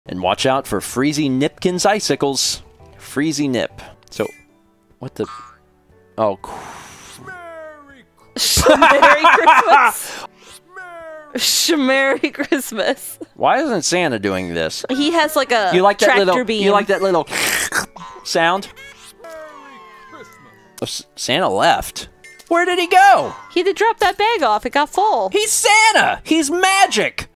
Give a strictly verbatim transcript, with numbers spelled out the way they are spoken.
And watch out for Freezy Nipkin's icicles. Freezy Nip. So, what the... Oh, Shmerry Christmas. Shmerry Christmas. why isn't Santa doing this? He has like a You like that tractor little? beam. You like that little sound? Oh, S- Santa left. Where did he go? He had to drop that bag off. It got full. He's Santa. He's magic.